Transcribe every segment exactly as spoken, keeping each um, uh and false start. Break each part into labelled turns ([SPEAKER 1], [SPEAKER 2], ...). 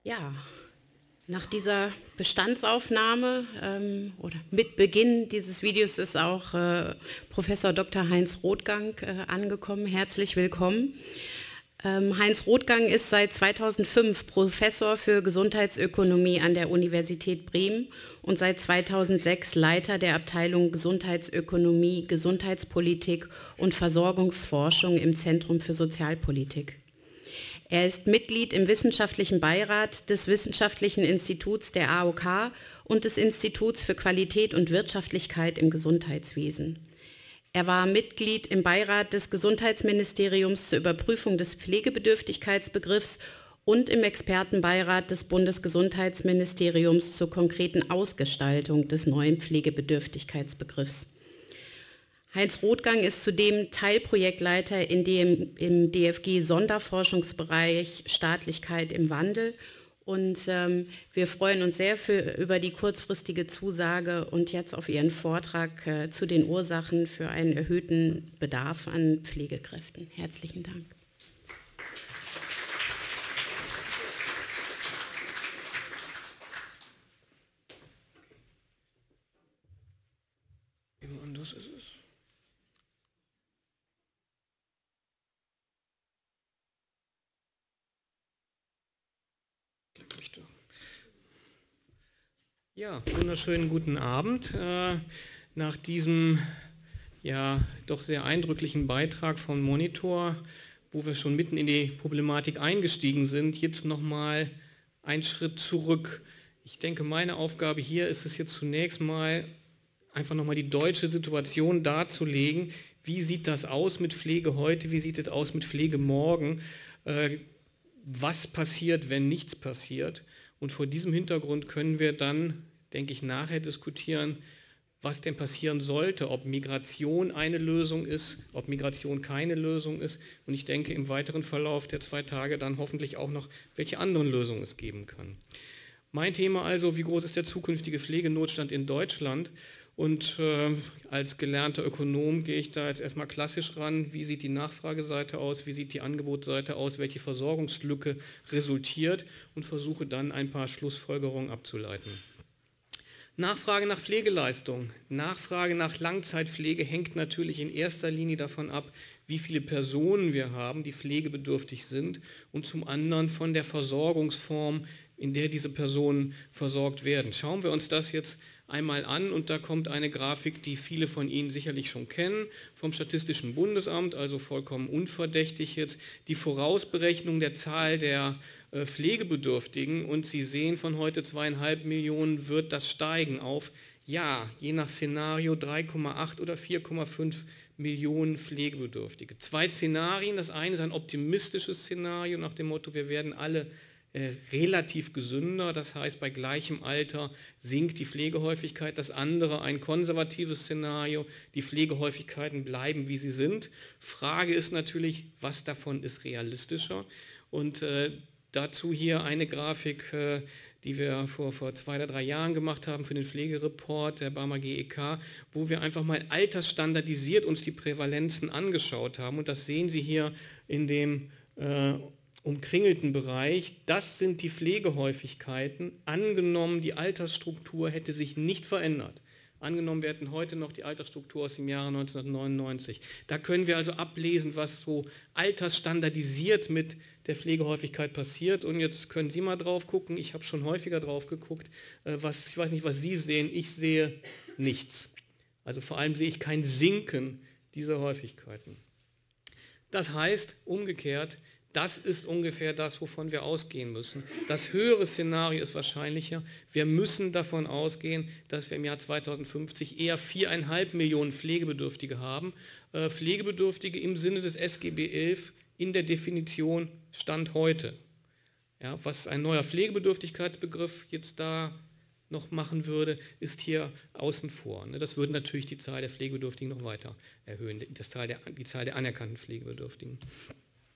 [SPEAKER 1] Ja, nach dieser Bestandsaufnahme ähm, oder mit Beginn dieses Videos ist auch äh, Professor Doktor Heinz Rothgang äh, angekommen. Herzlich willkommen. Ähm, Heinz Rothgang ist seit zweitausendfünf Professor für Gesundheitsökonomie an der Universität Bremen und seit zweitausendsechs Leiter der Abteilung Gesundheitsökonomie, Gesundheitspolitik und Versorgungsforschung im Zentrum für Sozialpolitik. Er ist Mitglied im Wissenschaftlichen Beirat des Wissenschaftlichen Instituts der A O K und des Instituts für Qualität und Wirtschaftlichkeit im Gesundheitswesen. Er war Mitglied im Beirat des Gesundheitsministeriums zur Überprüfung des Pflegebedürftigkeitsbegriffs und im Expertenbeirat des Bundesgesundheitsministeriums zur konkreten Ausgestaltung des neuen Pflegebedürftigkeitsbegriffs. Heinz Rothgang ist zudem Teilprojektleiter in dem, im D F G-Sonderforschungsbereich Staatlichkeit im Wandel. Und ähm, wir freuen uns sehr für, über die kurzfristige Zusage und jetzt auf Ihren Vortrag äh, zu den Ursachen für einen erhöhten Bedarf an Pflegekräften. Herzlichen Dank.
[SPEAKER 2] Und das ist es. Ja, wunderschönen guten Abend. Äh, nach diesem ja doch sehr eindrücklichen Beitrag von Monitor, wo wir schon mitten in die Problematik eingestiegen sind, jetzt nochmal einen Schritt zurück. Ich denke, meine Aufgabe hier ist es jetzt zunächst mal, einfach nochmal die deutsche Situation darzulegen. Wie sieht das aus mit Pflege heute? Wie sieht es aus mit Pflege morgen? Äh, was passiert, wenn nichts passiert? Und vor diesem Hintergrund können wir dann, denke ich, nachher diskutieren, was denn passieren sollte, ob Migration eine Lösung ist, ob Migration keine Lösung ist. Und ich denke, im weiteren Verlauf der zwei Tage dann hoffentlich auch noch, welche anderen Lösungen es geben kann. Mein Thema also, wie groß ist der zukünftige Pflegenotstand in Deutschland? Und äh, als gelernter Ökonom gehe ich da jetzt erstmal klassisch ran. Wie sieht die Nachfrageseite aus? Wie sieht die Angebotsseite aus? Welche Versorgungslücke resultiert? Und versuche dann ein paar Schlussfolgerungen abzuleiten. Nachfrage nach Pflegeleistung. Nachfrage nach Langzeitpflege hängt natürlich in erster Linie davon ab, wie viele Personen wir haben, die pflegebedürftig sind, und zum anderen von der Versorgungsform, in der diese Personen versorgt werden. Schauen wir uns das jetzt einmal an, und da kommt eine Grafik, die viele von Ihnen sicherlich schon kennen, vom Statistischen Bundesamt, also vollkommen unverdächtig jetzt, die Vorausberechnung der Zahl der äh, Pflegebedürftigen, und Sie sehen, von heute zweieinhalb Millionen wird das steigen auf, ja, je nach Szenario drei Komma acht oder vier Komma fünf Millionen Pflegebedürftige. Zwei Szenarien, das eine ist ein optimistisches Szenario nach dem Motto, wir werden alle Äh, relativ gesünder, das heißt, bei gleichem Alter sinkt die Pflegehäufigkeit. Das andere, ein konservatives Szenario, die Pflegehäufigkeiten bleiben, wie sie sind. Frage ist natürlich, was davon ist realistischer? Und äh, dazu hier eine Grafik, äh, die wir vor, vor zwei oder drei Jahren gemacht haben für den Pflegereport der Barmer G E K, wo wir einfach mal altersstandardisiert uns die Prävalenzen angeschaut haben. Und das sehen Sie hier in dem äh, umkringelten Bereich. Das sind die Pflegehäufigkeiten, angenommen die Altersstruktur hätte sich nicht verändert. Angenommen, wir hätten heute noch die Altersstruktur aus dem Jahre neunzehnhundertneunundneunzig. Da können wir also ablesen, was so altersstandardisiert mit der Pflegehäufigkeit passiert. Und jetzt können Sie mal drauf gucken, ich habe schon häufiger drauf geguckt, was, ich weiß nicht, was Sie sehen, ich sehe nichts. Also vor allem sehe ich kein Sinken dieser Häufigkeiten. Das heißt, umgekehrt, das ist ungefähr das, wovon wir ausgehen müssen. Das höhere Szenario ist wahrscheinlicher. Wir müssen davon ausgehen, dass wir im Jahr zweitausendfünfzig eher viereinhalb Millionen Pflegebedürftige haben. Äh, Pflegebedürftige im Sinne des S G B elf in der Definition Stand heute. Ja, was ein neuer Pflegebedürftigkeitsbegriff jetzt da noch machen würde, ist hier außen vor. Das würde natürlich die Zahl der Pflegebedürftigen noch weiter erhöhen, das Zahl der, die Zahl der anerkannten Pflegebedürftigen.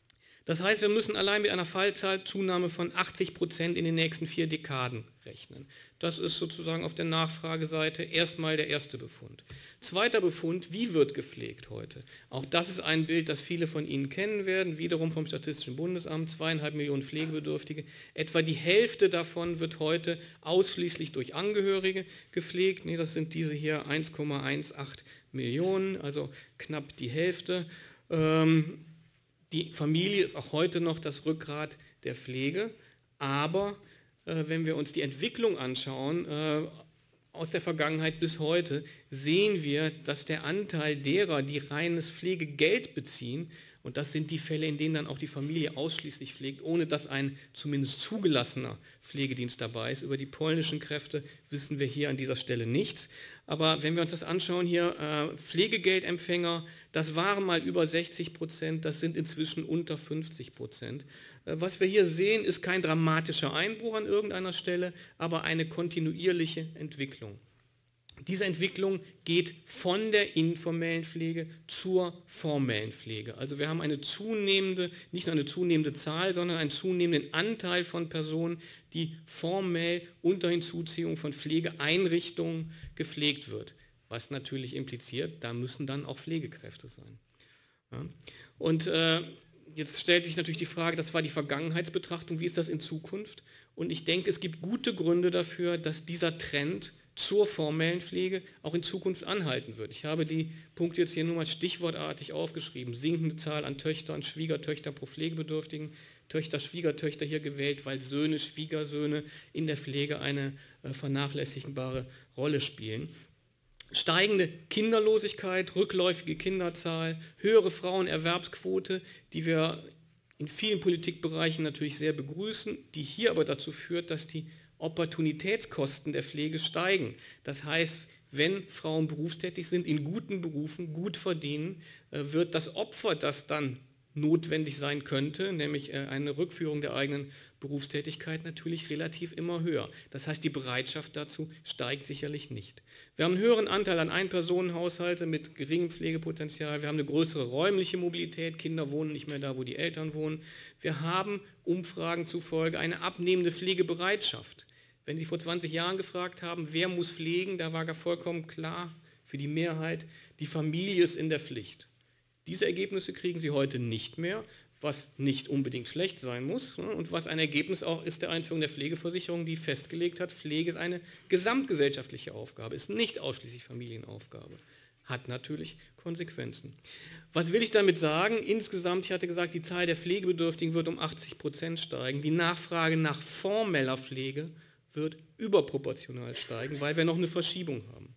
[SPEAKER 2] Das heißt, wir müssen allein mit einer Fallzahlzunahme von achtzig Prozent in den nächsten vier Dekaden rechnen. Das ist sozusagen auf der Nachfrageseite erstmal der erste Befund. Zweiter Befund, wie wird gepflegt heute? Auch das ist ein Bild, das viele von Ihnen kennen werden, wiederum vom Statistischen Bundesamt, zweieinhalb Millionen Pflegebedürftige. Etwa die Hälfte davon wird heute ausschließlich durch Angehörige gepflegt. Nee, das sind diese hier eins Komma achtzehn Millionen, also knapp die Hälfte. Ähm, Die Familie ist auch heute noch das Rückgrat der Pflege, aber äh, wenn wir uns die Entwicklung anschauen, äh, aus der Vergangenheit bis heute, sehen wir, dass der Anteil derer, die reines Pflegegeld beziehen, und das sind die Fälle, in denen dann auch die Familie ausschließlich pflegt, ohne dass ein zumindest zugelassener Pflegedienst dabei ist. Über die polnischen Kräfte wissen wir hier an dieser Stelle nichts. Aber wenn wir uns das anschauen hier, äh, Pflegegeldempfänger, das waren mal über sechzig Prozent, das sind inzwischen unter fünfzig Prozent. Äh, was wir hier sehen, ist kein dramatischer Einbruch an irgendeiner Stelle, aber eine kontinuierliche Entwicklung. Diese Entwicklung geht von der informellen Pflege zur formellen Pflege. Also wir haben eine zunehmende, nicht nur eine zunehmende Zahl, sondern einen zunehmenden Anteil von Personen, die formell unter Hinzuziehung von Pflegeeinrichtungen gepflegt wird. Was natürlich impliziert, da müssen dann auch Pflegekräfte sein. Ja. Und äh, jetzt stellt sich natürlich die Frage, das war die Vergangenheitsbetrachtung, wie ist das in Zukunft? Und ich denke, es gibt gute Gründe dafür, dass dieser Trend zur formellen Pflege auch in Zukunft anhalten wird. Ich habe die Punkte jetzt hier nur mal stichwortartig aufgeschrieben. Sinkende Zahl an Töchtern, Schwiegertöchtern pro Pflegebedürftigen, Töchter, Schwiegertöchter hier gewählt, weil Söhne, Schwiegersöhne in der Pflege eine äh, vernachlässigbare Rolle spielen. Steigende Kinderlosigkeit, rückläufige Kinderzahl, höhere Frauenerwerbsquote, die wir in vielen Politikbereichen natürlich sehr begrüßen, die hier aber dazu führt, dass die Opportunitätskosten der Pflege steigen. Das heißt, wenn Frauen berufstätig sind, in guten Berufen, gut verdienen, wird das Opfer, das dann notwendig sein könnte, nämlich eine Rückführung der eigenen Berufstätigkeit, natürlich relativ immer höher. Das heißt, die Bereitschaft dazu steigt sicherlich nicht. Wir haben einen höheren Anteil an Ein-Personen-Haushalte mit geringem Pflegepotenzial. Wir haben eine größere räumliche Mobilität. Kinder wohnen nicht mehr da, wo die Eltern wohnen. Wir haben Umfragen zufolge eine abnehmende Pflegebereitschaft. Wenn Sie vor zwanzig Jahren gefragt haben, wer muss pflegen, da war gar vollkommen klar für die Mehrheit, die Familie ist in der Pflicht. Diese Ergebnisse kriegen Sie heute nicht mehr, was nicht unbedingt schlecht sein muss und was ein Ergebnis auch ist der Einführung der Pflegeversicherung, die festgelegt hat, Pflege ist eine gesamtgesellschaftliche Aufgabe, ist nicht ausschließlich Familienaufgabe. Hat natürlich Konsequenzen. Was will ich damit sagen? Insgesamt, ich hatte gesagt, die Zahl der Pflegebedürftigen wird um achtzig Prozent steigen. Die Nachfrage nach formeller Pflege wird überproportional steigen, weil wir noch eine Verschiebung haben.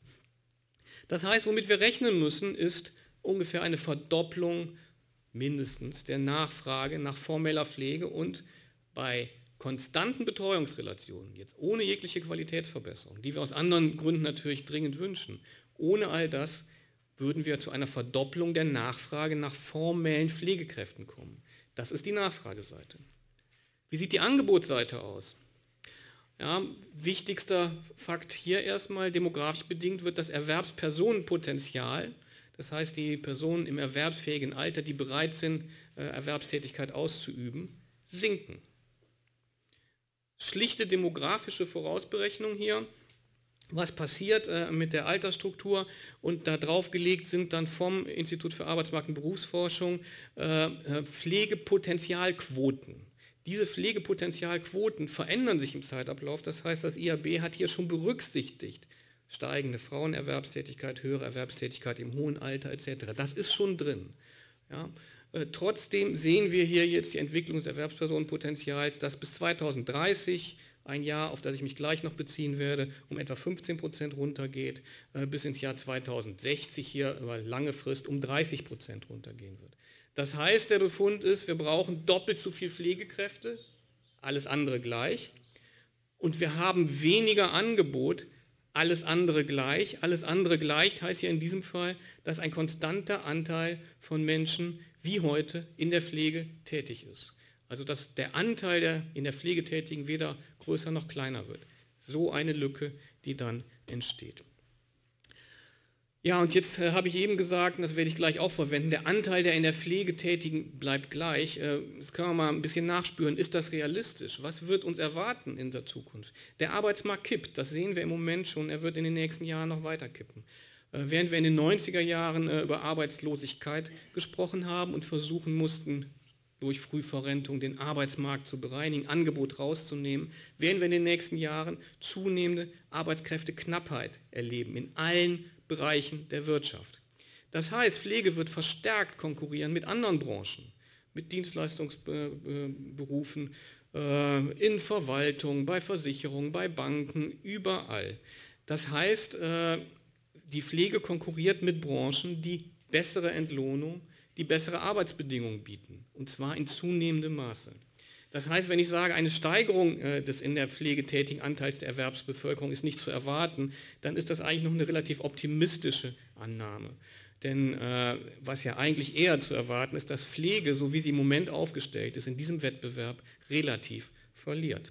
[SPEAKER 2] Das heißt, womit wir rechnen müssen, ist ungefähr eine Verdopplung mindestens der Nachfrage nach formeller Pflege und bei konstanten Betreuungsrelationen, jetzt ohne jegliche Qualitätsverbesserung, die wir aus anderen Gründen natürlich dringend wünschen, ohne all das würden wir zu einer Verdopplung der Nachfrage nach formellen Pflegekräften kommen. Das ist die Nachfrageseite. Wie sieht die Angebotsseite aus? Ja, wichtigster Fakt hier erstmal, demografisch bedingt wird das Erwerbspersonenpotenzial, das heißt die Personen im erwerbsfähigen Alter, die bereit sind, Erwerbstätigkeit auszuüben, sinken. Schlichte demografische Vorausberechnung hier, was passiert äh, mit der Altersstruktur, und da drauf gelegt sind dann vom Institut für Arbeitsmarkt und Berufsforschung äh, Pflegepotenzialquoten. Diese Pflegepotenzialquoten verändern sich im Zeitablauf, das heißt, das I A B hat hier schon berücksichtigt, steigende Frauenerwerbstätigkeit, höhere Erwerbstätigkeit im hohen Alter et cetera. Das ist schon drin. Ja. Äh, trotzdem sehen wir hier jetzt die Entwicklung des Erwerbspersonenpotenzials, das bis zweitausenddreißig, ein Jahr, auf das ich mich gleich noch beziehen werde, um etwa fünfzehn Prozent runtergeht, äh, bis ins Jahr zweitausendsechzig hier über lange Frist um dreißig Prozent runtergehen wird. Das heißt, der Befund ist, wir brauchen doppelt so viel Pflegekräfte, alles andere gleich, und wir haben weniger Angebot, alles andere gleich. Alles andere gleich heißt hier in diesem Fall, dass ein konstanter Anteil von Menschen wie heute in der Pflege tätig ist. Also dass der Anteil der in der Pflege Tätigen weder größer noch kleiner wird. So eine Lücke, die dann entsteht. Ja, und jetzt äh, habe ich eben gesagt, und das werde ich gleich auch verwenden, der Anteil der in der Pflege Tätigen bleibt gleich. Äh, das können wir mal ein bisschen nachspüren. Ist das realistisch? Was wird uns erwarten in der Zukunft? Der Arbeitsmarkt kippt, das sehen wir im Moment schon, er wird in den nächsten Jahren noch weiter kippen. Äh, während wir in den neunziger Jahren äh, über Arbeitslosigkeit gesprochen haben und versuchen mussten, durch Frühverrentung den Arbeitsmarkt zu bereinigen, Angebot rauszunehmen, werden wir in den nächsten Jahren zunehmende Arbeitskräfteknappheit erleben, in allen Bereichen der Wirtschaft. Das heißt, Pflege wird verstärkt konkurrieren mit anderen Branchen, mit Dienstleistungsberufen, in Verwaltung, bei Versicherungen, bei Banken, überall. Das heißt, die Pflege konkurriert mit Branchen, die bessere Entlohnung, die bessere Arbeitsbedingungen bieten, und zwar in zunehmendem Maße. Das heißt, wenn ich sage, eine Steigerung äh, des in der Pflege tätigen Anteils der Erwerbsbevölkerung ist nicht zu erwarten, dann ist das eigentlich noch eine relativ optimistische Annahme. Denn äh, was ja eigentlich eher zu erwarten ist, dass Pflege, so wie sie im Moment aufgestellt ist, in diesem Wettbewerb relativ verliert.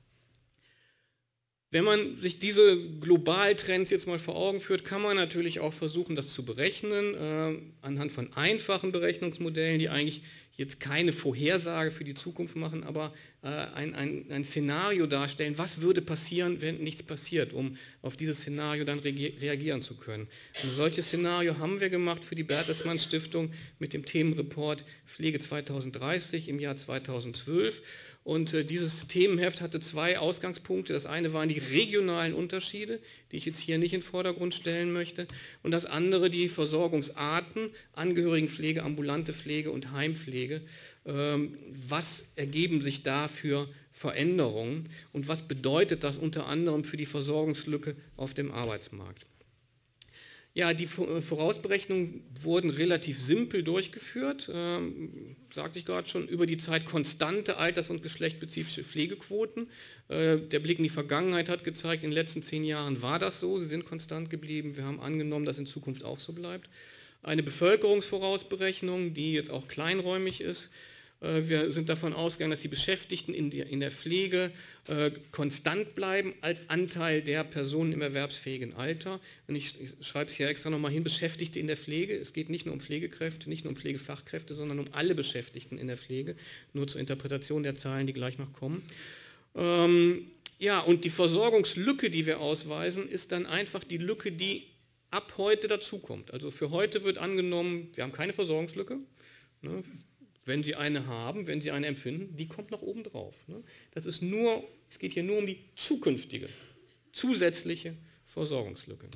[SPEAKER 2] Wenn man sich diese Globaltrends jetzt mal vor Augen führt, kann man natürlich auch versuchen, das zu berechnen, äh, anhand von einfachen Berechnungsmodellen, die eigentlich jetzt keine Vorhersage für die Zukunft machen, aber äh, ein, ein, ein Szenario darstellen, was würde passieren, wenn nichts passiert, um auf dieses Szenario dann reagieren zu können. Ein solches Szenario haben wir gemacht für die Bertelsmann Stiftung mit dem Themenreport Pflege zweitausenddreißig im Jahr zweitausendzwölf. Und äh, dieses Themenheft hatte zwei Ausgangspunkte. Das eine waren die regionalen Unterschiede, die ich jetzt hier nicht in den Vordergrund stellen möchte. Und das andere die Versorgungsarten, Angehörigenpflege, ambulante Pflege und Heimpflege. Ähm, was ergeben sich da für Veränderungen und was bedeutet das unter anderem für die Versorgungslücke auf dem Arbeitsmarkt? Ja, die Vorausberechnungen wurden relativ simpel durchgeführt, ähm, sagte ich gerade schon, über die Zeit konstante alters- und geschlechtsspezifische Pflegequoten. Äh, der Blick in die Vergangenheit hat gezeigt, in den letzten zehn Jahren war das so, sie sind konstant geblieben. Wir haben angenommen, dass in Zukunft auch so bleibt. Eine Bevölkerungsvorausberechnung, die jetzt auch kleinräumig ist. Wir sind davon ausgegangen, dass die Beschäftigten in der, in der Pflege äh, konstant bleiben als Anteil der Personen im erwerbsfähigen Alter. Und ich, ich schreibe es hier extra nochmal hin, Beschäftigte in der Pflege. Es geht nicht nur um Pflegekräfte, nicht nur um Pflegefachkräfte, sondern um alle Beschäftigten in der Pflege. Nur zur Interpretation der Zahlen, die gleich noch kommen. Ähm, ja, und die Versorgungslücke, die wir ausweisen, ist dann einfach die Lücke, die ab heute dazukommt. Also für heute wird angenommen, wir haben keine Versorgungslücke. Ne? Wenn Sie eine haben, wenn Sie eine empfinden, die kommt noch oben drauf. Das ist nur, es geht hier nur um die zukünftige, zusätzliche Versorgungslücke.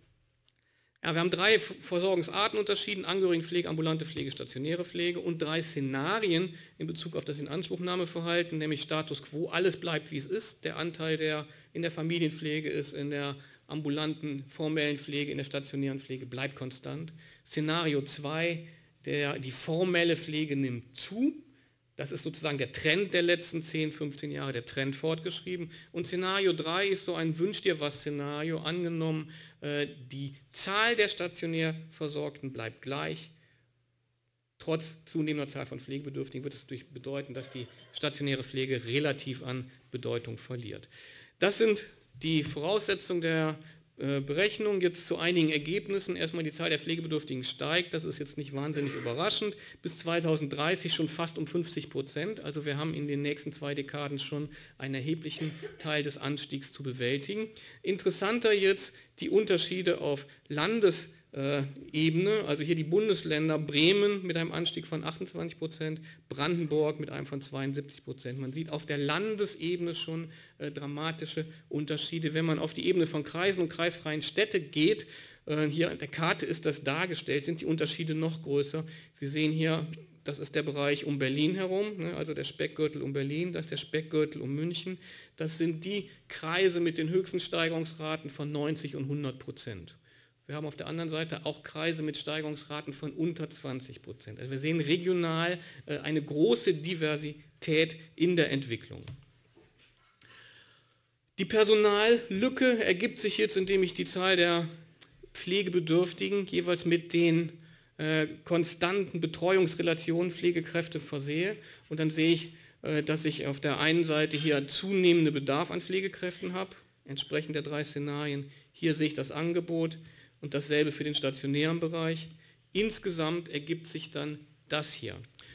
[SPEAKER 2] Ja, wir haben drei Versorgungsarten unterschieden, Angehörigenpflege, ambulante Pflege, stationäre Pflege und drei Szenarien in Bezug auf das Inanspruchnahmeverhalten, nämlich Status quo, alles bleibt wie es ist, der Anteil, der in der Familienpflege ist, in der ambulanten formellen Pflege, in der stationären Pflege bleibt konstant. Szenario zwei, Der, die formelle Pflege nimmt zu. Das ist sozusagen der Trend der letzten zehn, fünfzehn Jahre, der Trend fortgeschrieben. Und Szenario drei ist so ein Wünsch-dir-was-Szenario, angenommen, äh, die Zahl der stationär Versorgten bleibt gleich. Trotz zunehmender Zahl von Pflegebedürftigen wird es natürlich bedeuten, dass die stationäre Pflege relativ an Bedeutung verliert. Das sind die Voraussetzungen der Berechnung jetzt zu einigen Ergebnissen. Erstmal die Zahl der Pflegebedürftigen steigt, das ist jetzt nicht wahnsinnig überraschend, bis zweitausenddreißig schon fast um fünfzig Prozent, also wir haben in den nächsten zwei Dekaden schon einen erheblichen Teil des Anstiegs zu bewältigen. Interessanter jetzt die Unterschiede auf Landesebene, also hier die Bundesländer, Bremen mit einem Anstieg von achtundzwanzig Prozent, Brandenburg mit einem von zweiundsiebzig Prozent. Man sieht auf der Landesebene schon äh, dramatische Unterschiede. Wenn man auf die Ebene von Kreisen und kreisfreien Städten geht, äh, hier an der Karte ist das dargestellt, sind die Unterschiede noch größer. Sie sehen hier, das ist der Bereich um Berlin herum, ne, also der Speckgürtel um Berlin, das ist der Speckgürtel um München. Das sind die Kreise mit den höchsten Steigerungsraten von neunzig und hundert Prozent. Wir haben auf der anderen Seite auch Kreise mit Steigerungsraten von unter zwanzig Prozent. Also wir sehen regional äh, eine große Diversität in der Entwicklung. Die Personallücke ergibt sich jetzt, indem ich die Zahl der Pflegebedürftigen jeweils mit den äh, konstanten Betreuungsrelationen Pflegekräfte versehe. Und dann sehe ich, äh, dass ich auf der einen Seite hier zunehmenden Bedarf an Pflegekräften habe, entsprechend der drei Szenarien. Hier sehe ich das Angebot. und dasselbe für den stationären Bereich. Insgesamt ergibt sich dann das hier.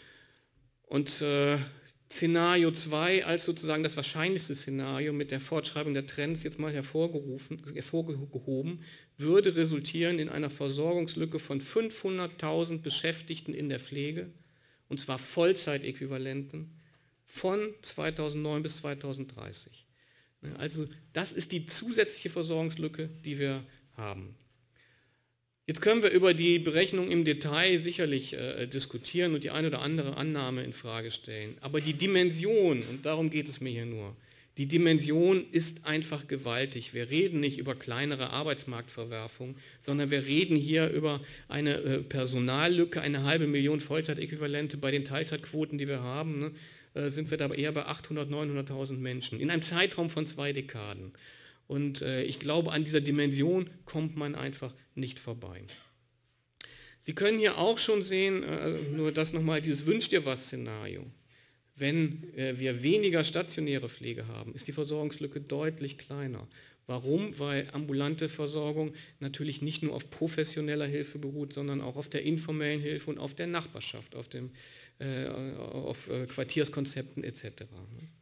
[SPEAKER 2] Und äh, Szenario zwei als sozusagen das wahrscheinlichste Szenario mit der Fortschreibung der Trends jetzt mal hervorgerufen, hervorgehoben, würde resultieren in einer Versorgungslücke von fünfhunderttausend Beschäftigten in der Pflege, und zwar Vollzeitäquivalenten, von zweitausendneun bis zweitausenddreißig. Also das ist die zusätzliche Versorgungslücke, die wir haben. Jetzt können wir über die Berechnung im Detail sicherlich äh, diskutieren und die eine oder andere Annahme in Frage stellen. Aber die Dimension, und darum geht es mir hier nur, die Dimension ist einfach gewaltig. Wir reden nicht über kleinere Arbeitsmarktverwerfung, sondern wir reden hier über eine äh, Personallücke, eine halbe Million Vollzeitäquivalente. Bei den Teilzeitquoten, die wir haben, ne, äh, sind wir da eher bei achthunderttausend, neunhunderttausend Menschen in einem Zeitraum von zwei Dekaden. Und äh, ich glaube, an dieser Dimension kommt man einfach nicht vorbei. Sie können hier auch schon sehen, äh, nur das nochmal, dieses Wünsch dir was Szenario. Wenn äh, wir weniger stationäre Pflege haben, ist die Versorgungslücke deutlich kleiner. Warum? Weil ambulante Versorgung natürlich nicht nur auf professioneller Hilfe beruht, sondern auch auf der informellen Hilfe und auf der Nachbarschaft, auf, dem, äh, auf äh, Quartierskonzepten et cetera.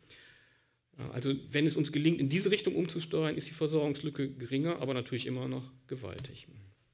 [SPEAKER 2] Also wenn es uns gelingt, in diese Richtung umzusteuern, ist die Versorgungslücke geringer, aber natürlich immer noch gewaltig.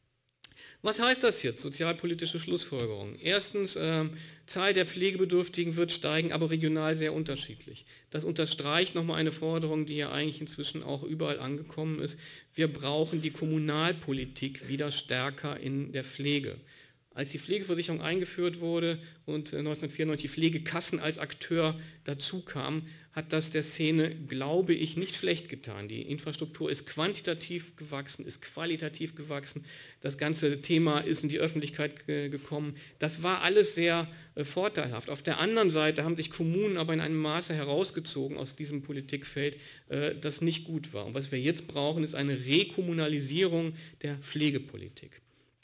[SPEAKER 2] Was heißt das jetzt, sozialpolitische Schlussfolgerung? Erstens, äh, Zahl der Pflegebedürftigen wird steigen, aber regional sehr unterschiedlich. Das unterstreicht nochmal eine Forderung, die ja eigentlich inzwischen auch überall angekommen ist. Wir brauchen die Kommunalpolitik wieder stärker in der Pflege. Als die Pflegeversicherung eingeführt wurde und neunzehnhundertvierundneunzig die Pflegekassen als Akteur dazu kamen, hat das der Szene, glaube ich, nicht schlecht getan. Die Infrastruktur ist quantitativ gewachsen, ist qualitativ gewachsen. Das ganze Thema ist in die Öffentlichkeit gekommen. Das war alles sehr äh, vorteilhaft. Auf der anderen Seite haben sich Kommunen aber in einem Maße herausgezogen aus diesem Politikfeld, äh, das nicht gut war. Und was wir jetzt brauchen, ist eine Rekommunalisierung der Pflegepolitik.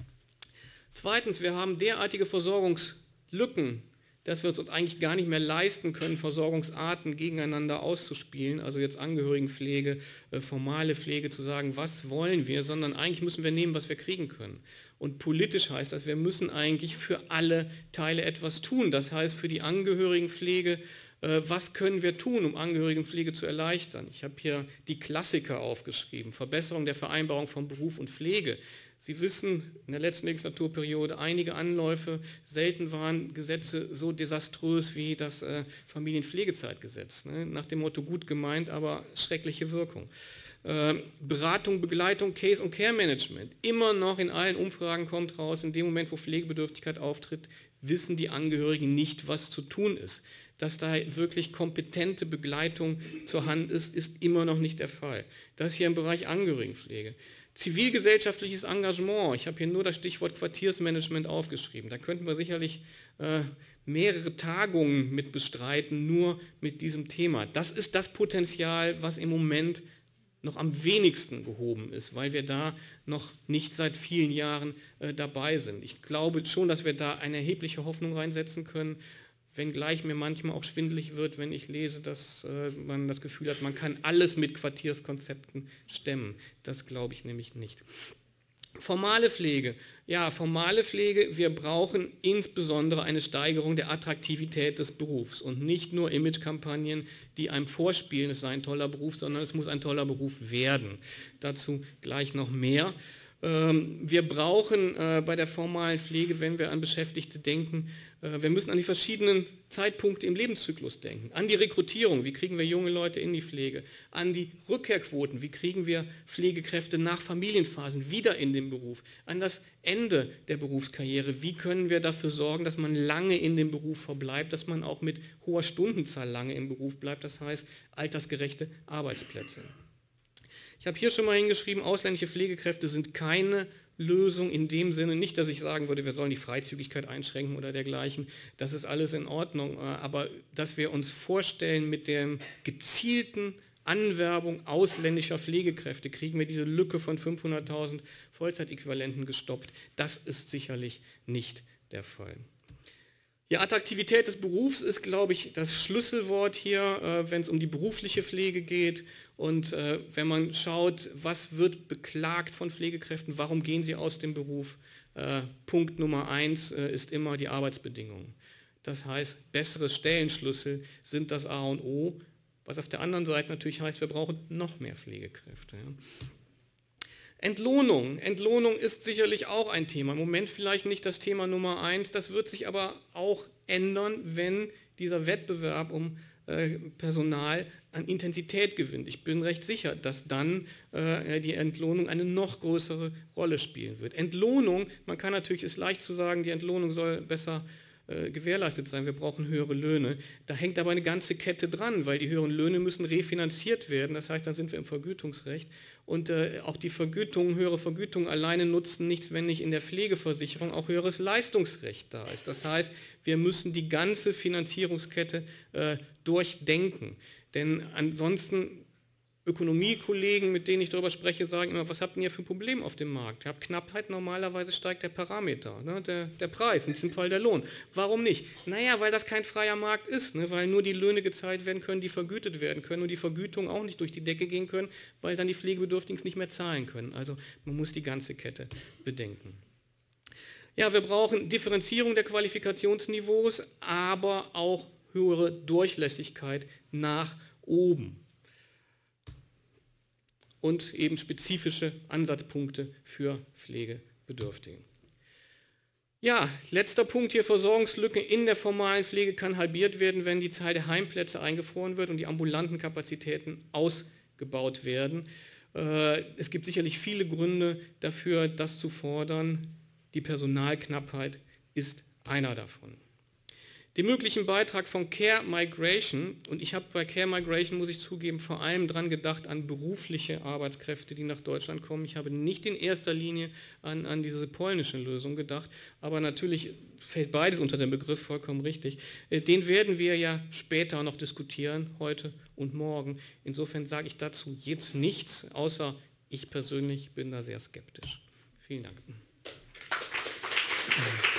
[SPEAKER 2] Zweitens, wir haben derartige Versorgungslücken, dass wir es uns eigentlich gar nicht mehr leisten können, Versorgungsarten gegeneinander auszuspielen, also jetzt Angehörigenpflege, äh, formale Pflege zu sagen, was wollen wir, sondern eigentlich müssen wir nehmen, was wir kriegen können. Und politisch heißt das, wir müssen eigentlich für alle Teile etwas tun. Das heißt, für die Angehörigenpflege, äh, was können wir tun, um Angehörigenpflege zu erleichtern? Ich habe hier die Klassiker aufgeschrieben, Verbesserung der Vereinbarung von Beruf und Pflege. Sie wissen, in der letzten Legislaturperiode einige Anläufe, selten waren Gesetze so desaströs wie das äh, Familienpflegezeitgesetz. Ne? Nach dem Motto gut gemeint, aber schreckliche Wirkung. Äh, Beratung, Begleitung, Case- und Care-Management. Immer noch in allen Umfragen kommt raus, in dem Moment, wo Pflegebedürftigkeit auftritt, wissen die Angehörigen nicht, was zu tun ist. Dass da wirklich kompetente Begleitung zur Hand ist, ist immer noch nicht der Fall. Das hier im Bereich Angehörigenpflege. Zivilgesellschaftliches Engagement, ich habe hier nur das Stichwort Quartiersmanagement aufgeschrieben. Da könnten wir sicherlich äh, mehrere Tagungen mit bestreiten, nur mit diesem Thema. Das ist das Potenzial, was im Moment noch am wenigsten gehoben ist, weil wir da noch nicht seit vielen Jahren äh, dabei sind. Ich glaube schon, dass wir da eine erhebliche Hoffnung reinsetzen können, wenngleich mir manchmal auch schwindelig wird, wenn ich lese, dass äh, man das Gefühl hat, man kann alles mit Quartierskonzepten stemmen. Das glaube ich nämlich nicht. Formale Pflege. Ja, formale Pflege, wir brauchen insbesondere eine Steigerung der Attraktivität des Berufs und nicht nur Imagekampagnen, die einem vorspielen, es sei ein toller Beruf, sondern es muss ein toller Beruf werden. Dazu gleich noch mehr. Wir brauchen äh, bei der formalen Pflege, wenn wir an Beschäftigte denken, äh, wir müssen an die verschiedenen Zeitpunkte im Lebenszyklus denken, an die Rekrutierung, wie kriegen wir junge Leute in die Pflege, an die Rückkehrquoten, wie kriegen wir Pflegekräfte nach Familienphasen wieder in den Beruf, an das Ende der Berufskarriere, wie können wir dafür sorgen, dass man lange in dem Beruf verbleibt, dass man auch mit hoher Stundenzahl lange im Beruf bleibt, das heißt altersgerechte Arbeitsplätze. Ich habe hier schon mal hingeschrieben, ausländische Pflegekräfte sind keine Lösung in dem Sinne, nicht, dass ich sagen würde, wir sollen die Freizügigkeit einschränken oder dergleichen, das ist alles in Ordnung, aber dass wir uns vorstellen, mit der gezielten Anwerbung ausländischer Pflegekräfte kriegen wir diese Lücke von fünfhunderttausend Vollzeitäquivalenten gestopft, das ist sicherlich nicht der Fall. Ja, Attraktivität des Berufs ist, glaube ich, das Schlüsselwort hier, äh, wenn es um die berufliche Pflege geht. Und äh, wenn man schaut, was wird beklagt von Pflegekräften, warum gehen sie aus dem Beruf? Äh, Punkt Nummer eins äh, ist immer die Arbeitsbedingungen. Das heißt, bessere Stellenschlüssel sind das A und O, was auf der anderen Seite natürlich heißt, wir brauchen noch mehr Pflegekräfte. Ja. Entlohnung. Entlohnung ist sicherlich auch ein Thema. Im Moment vielleicht nicht das Thema Nummer eins, das wird sich aber auch ändern, wenn dieser Wettbewerb um äh, Personal an Intensität gewinnt. Ich bin recht sicher, dass dann äh, die Entlohnung eine noch größere Rolle spielen wird. Entlohnung, man kann natürlich, ist leicht zu sagen, die Entlohnung soll besser äh, gewährleistet sein, wir brauchen höhere Löhne. Da hängt aber eine ganze Kette dran, weil die höheren Löhne müssen refinanziert werden, das heißt, dann sind wir im Vergütungsrecht. Und äh, auch die Vergütung, höhere Vergütungen alleine nutzen nichts, wenn nicht in der Pflegeversicherung auch höheres Leistungsrecht da ist. Das heißt, wir müssen die ganze Finanzierungskette äh, durchdenken. Denn ansonsten, Ökonomiekollegen, mit denen ich darüber spreche, sagen immer, was habt ihr für ein Problem auf dem Markt? Ihr habt Knappheit, normalerweise steigt der Parameter, ne, der, der Preis, in diesem Fall der Lohn. Warum nicht? Naja, weil das kein freier Markt ist, ne, weil nur die Löhne gezahlt werden können, die vergütet werden können und die Vergütungen auch nicht durch die Decke gehen können, weil dann die Pflegebedürftigen es nicht mehr zahlen können. Also man muss die ganze Kette bedenken. Ja, wir brauchen Differenzierung der Qualifikationsniveaus, aber auch höhere Durchlässigkeit nach oben. Und eben spezifische Ansatzpunkte für Pflegebedürftige. Ja, letzter Punkt hier, Versorgungslücke in der formalen Pflege kann halbiert werden, wenn die Zahl der Heimplätze eingefroren wird und die ambulanten Kapazitäten ausgebaut werden. Es gibt sicherlich viele Gründe dafür, das zu fordern. Die Personalknappheit ist einer davon. Den möglichen Beitrag von Care Migration, und ich habe bei Care Migration, muss ich zugeben, vor allem dran gedacht an berufliche Arbeitskräfte, die nach Deutschland kommen. Ich habe nicht in erster Linie an, an diese polnische Lösung gedacht, aber natürlich fällt beides unter den Begriff, vollkommen richtig. Den werden wir ja später noch diskutieren, heute und morgen. Insofern sage ich dazu jetzt nichts, außer ich persönlich bin da sehr skeptisch. Vielen Dank.